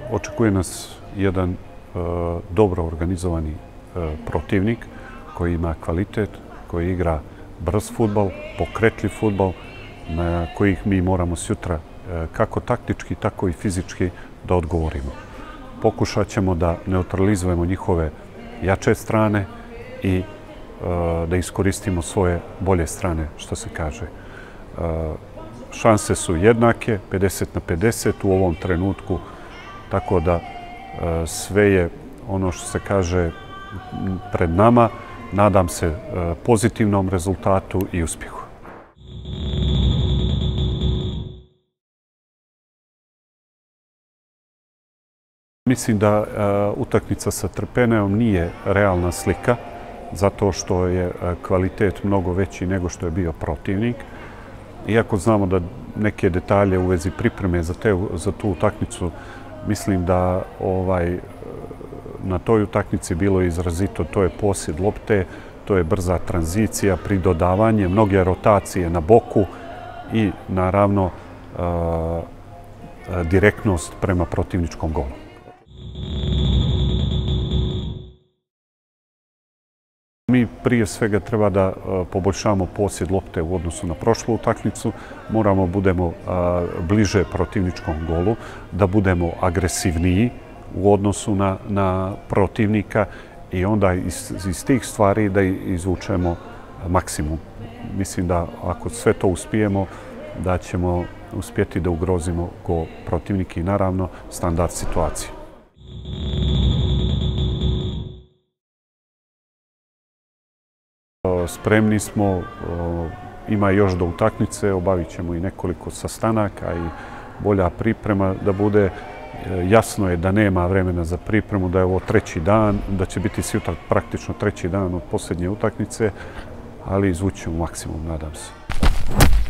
Očekuje nas jedan dobro organizovani protivnik koji ima kvalitet, koji igra brz fudbal, pokretljiv fudbal, na kojih mi moramo sutra kako taktički, tako i fizički da odgovorimo. Pokušat ćemo da neutralizujemo njihove jače strane i da iskoristimo svoje bolje strane, što se kaže. Šanse su jednake, 50-50 u ovom trenutku, tako da sve je ono što se kaže pred nama. Nadam se pozitivnom rezultatu i uspjehu. Mislim da utakmica sa Trpeneom nije realna slika, zato što je kvalitet mnogo veći nego što je bio protivnik. Iako znamo da neke detalje u vezi pripreme za tu utakmicu, mislim da na toj utakmici bilo izrazito, to je posjed lopte, to je brza tranzicija, pridodavanje, mnoge rotacije na boku i naravno direktnost prema protivničkom golu. Mi prije svega treba da poboljšamo posjed lopte u odnosu na prošlu utakmicu. Moramo budemo bliže protivničkom golu, da budemo agresivniji u odnosu na protivnika i onda iz tih stvari da izvučemo maksimum. Mislim da ako sve to uspijemo, da ćemo uspjeti da ugrozimo go protivnika i naravno standard situacije. Spremni smo, ima još do utakmice, obavit ćemo i nekoliko sastanaka i bolja priprema da bude. Jasno je da nema vremena za pripremu, da je ovo treći dan, da će biti sutra praktično treći dan od posljednje utakmice, ali izvući ćemo maksimum, nadam se.